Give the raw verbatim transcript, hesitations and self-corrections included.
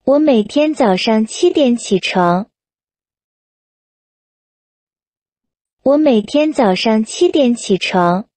我每天早上七点起床。我每天早上七点起床。